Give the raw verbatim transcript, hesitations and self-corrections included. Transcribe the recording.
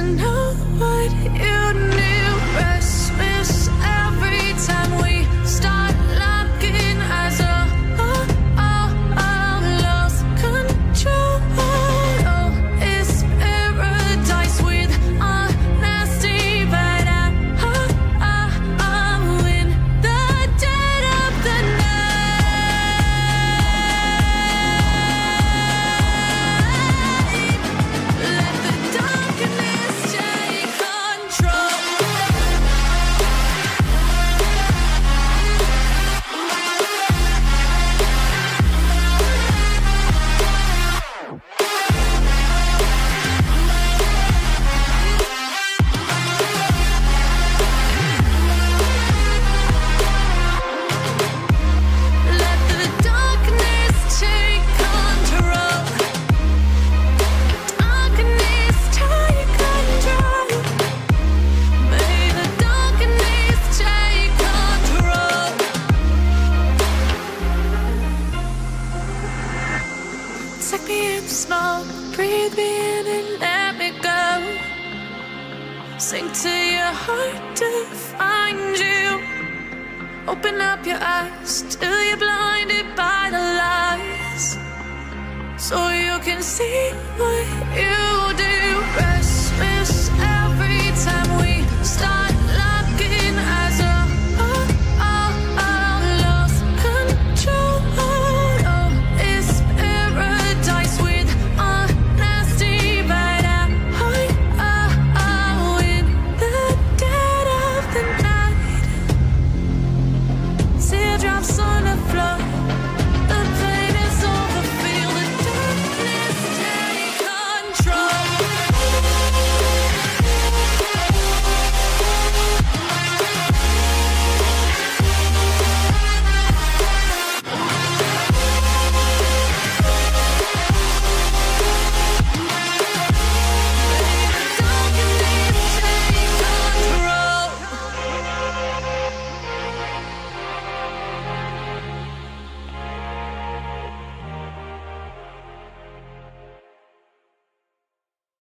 know what you knew. Restless every time we start locking eyes. Oh, oh, oh, oh, lost control. Oh, it's paradise with honesty, but I, oh, oh, oh, in the dead of the night, let the darkness take control. Let the darkness take control. Darkness take control. May the darkness take control. Take me in small, breathe me in and let me go. Sink to your heart to find you. Open up your eyes till you're blinded by the lies, so you can see what you